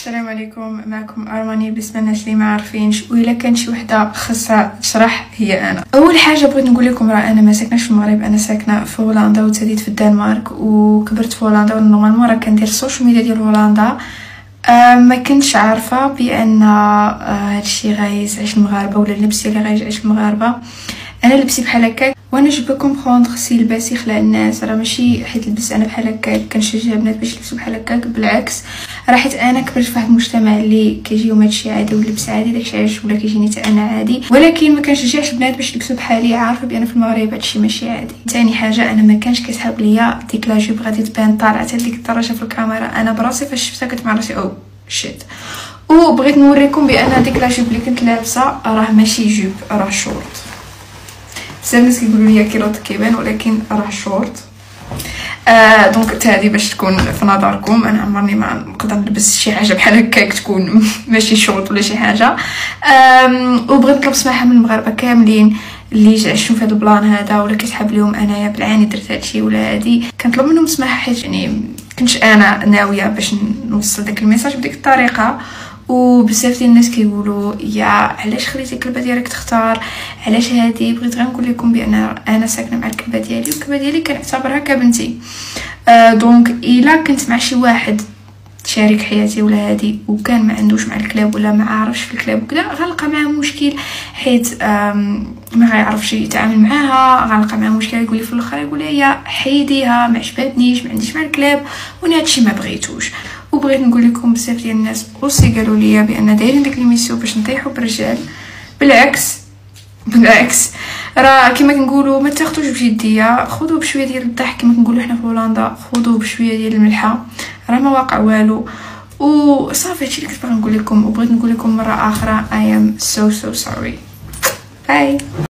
السلام عليكم، معكم ارماني. بالنسبه للناس اللي ما عارفينش وإلا كانت شي وحده خاصها تشرح هي انا. اول حاجه بغيت نقول لكم راه انا ما ساكناش في المغرب، انا ساكنه في هولندا وتزاديت في الدنمارك وكبرت في هولندا. ونورمالمون راه كندير السوشيال ميديا ديال هولندا. ما كنتش عارفه بان هادشي غيزعج المغاربه ولا اللبس اللي غيزعج المغاربه. انا لبسي بحال هكا وانا جو بو كومبروندر سي لباس يخلع الناس، راه ماشي حيت لبس انا بحال هكا كنشجع البنات باش يلبسوا بحال هكا، بالعكس راه حيت انا كبرت في واحد المجتمع اللي كيجيهم هادشي عادي واللبس عادي، داكشي علاش ولا كيجيني حتى انا عادي، ولكن ما كنشجعش البنات باش يلبسوا بحالي. عارفه بان في المغرب هادشي ماشي عادي. ثاني حاجه انا ما كانش كيسحب ليا ديك لا جوب غادي تبان طالعه حتى لديك الدرجه في الكاميرا. انا براسي فاش شفتها كنت مع راسي او شيت. وبغيت نوريكم بان ديك لا جوب اللي كنت لابسه راه ماشي جوب، راه شورت. بزاف الناس كيقولوا لي كيلوط كيبان، ولكن راه شورت. دونك هذه باش تكون في نظركم. انا عمرني ما نقدر نلبس شي حاجه بحال هكاك تكون ماشي شورت ولا شي حاجه. وبغيت نطلب سماحه من المغاربه كاملين اللي جعشوا في هذا البلان هذا ولا كيسحب لهم انايا بالعاني درت هادشي ولا هادي. كنطلب منهم سماحه حيت يعني كنتش انا ناويه باش نوصل داك الميساج بديك الطريقه. وبزاف ديال الناس كيقولوا يا علاش خليتي الكلبه ديالك تختار، علاش هادي. بغيت غير نقول لكم بان انا ساكنه مع الكلبه ديالي والكلبه ديالي كنعتبرها كبنتي. دونك الا كنت مع شي واحد شريك حياتي ولا هادي وكان ما عندوش مع الكلاب ولا ما عارفش في الكلاب وكذا، غنلقى معاه مشكل حيت ما غيعرفش يتعامل معاها. غنلقى معاه مشكل يقول لي في الاخر يقول لي حيديها ما عجبتنيش ما عنديش مع الكلاب وانا هادشي ما بغيتوش. وبغيت نقول لكم بزاف ديال الناس اوسي قالوا لي بان دايرين ديك ليميسيون باش نطيحوا بالرجال. بالعكس راه كما كنقولوا ما تاخذوش بجديه، خذوه بشويه ديال الضحك كما كنقولوا حنا في هولندا، خذوه بشويه ديال الملحه، راه ما واقع والو. وصافي هادشي اللي كنت باغا نقول لكم. وبغيت نقول لكم مره اخرى I am so sorry. باي.